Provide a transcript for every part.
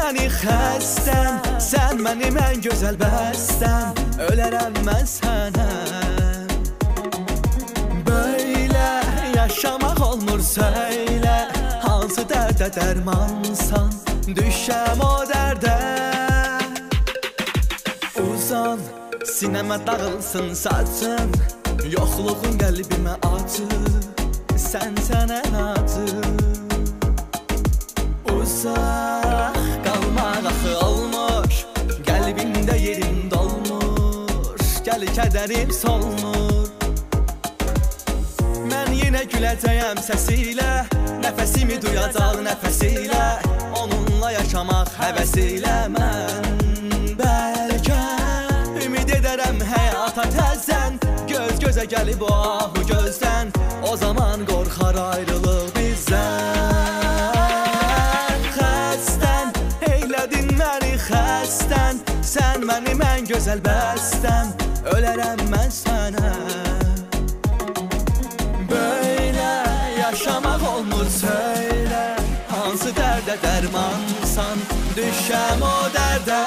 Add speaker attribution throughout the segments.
Speaker 1: məni xəstəm, sən mənim ən gözəl bəstəm, ölərəm mən sənə. Böyle yaşamaq olmur söylə, hansı dərdə dərmansan, düşəm o dərdə. Uzan, sinəmə dağılsın saçın, yoxluğun qəlbimə acı, sən ən acı. Uzaq qalmaq axı olmur, qəlbimdə yerim dolmur, gəl kədərim solmur. Mən yenə güləcəyəm səsilə, nəfəsimi duyacaq nəfəsilə, onunla yaşamaq həvəsilə. Mən bəlkə ümid edərəm həyata təzən, göz gözə gəlib o ahu gözdən, o zaman qorxar ayrılıq bizdən. Xəstən, eylədin məni xəstən, sən mənim ən gözəl bəstəm, ölərəm mən sənə. Böyle yaşamaq olmur söylə, hansı dərdə dərmansan, düşəm o dərdə.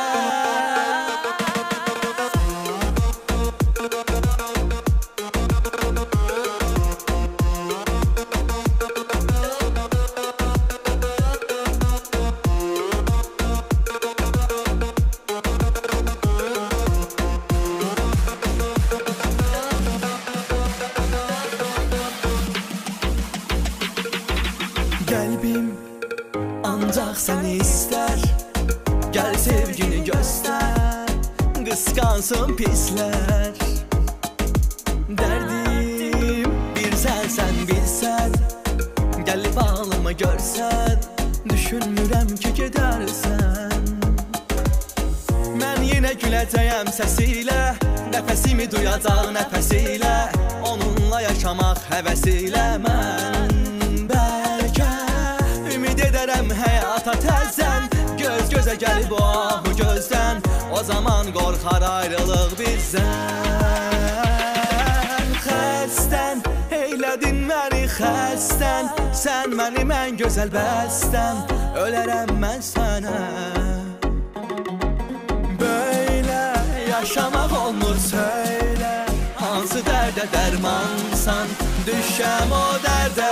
Speaker 1: Qəlbim ancaq səni istər, gəl sevgini göstər, qısqansın pislər. Dərdim bir sən bilsən, gəlib ağlımı görsən, düşünmürəm ki gedərsən. Mən yenə güləcəyəm səsilə, nəfəsimi duyacaq nəfəsilə, onunla yaşamaq həvəsilə. Mən bəlkə ümid edərəm həyata təzən, göz gözə gəlib o ahu gözdən, o zaman qorxar ayrılıq bizdən. Xəstən, eylədin məni xəstən, sən mənim ən gözəl bəstəm, ölərəm mən sənə. Böyle yaşamaq olmur söylə, hansı dərdə dərmansan, düşəm o dərdə.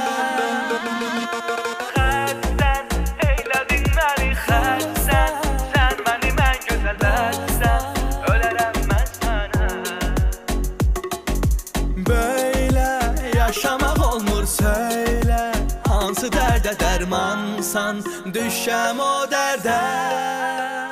Speaker 1: Yaşamaq olmur söylə, hansı dərdə dərmansan, düşəm o dərdə.